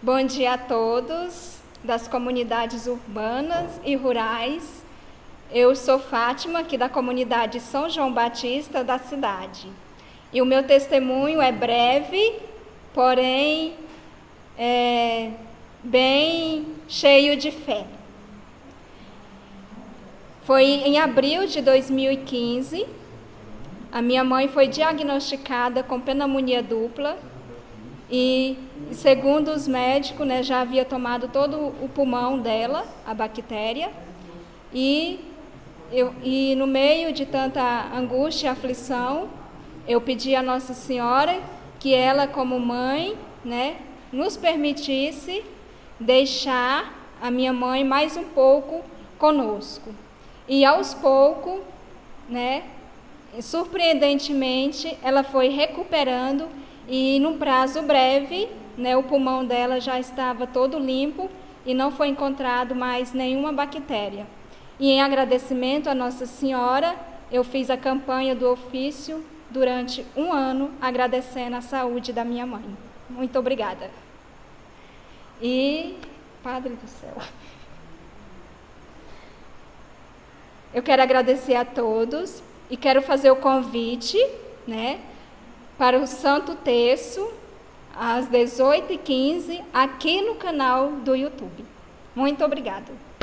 Bom dia a todos das comunidades urbanas e rurais. Eu sou Fátima, aqui da comunidade São João Batista da cidade. E o meu testemunho é breve, porém bem cheio de fé. Foi em abril de 2015, a minha mãe foi diagnosticada com pneumonia dupla e, segundo os médicos, já havia tomado todo o pulmão dela, a bactéria, e no meio de tanta angústia e aflição, eu pedi a Nossa Senhora que ela, como mãe, nos permitisse deixar a minha mãe mais um pouco conosco. E aos poucos, surpreendentemente, ela foi recuperando e num prazo breve, o pulmão dela já estava todo limpo e não foi encontrado mais nenhuma bactéria. E em agradecimento à Nossa Senhora, eu fiz a campanha do ofício durante 1 ano, agradecendo a saúde da minha mãe. Muito obrigada. E, Padre do céu, eu quero agradecer a todos e quero fazer o convite, para o Santo Terço, às 18h15, aqui no canal do YouTube. Muito obrigada.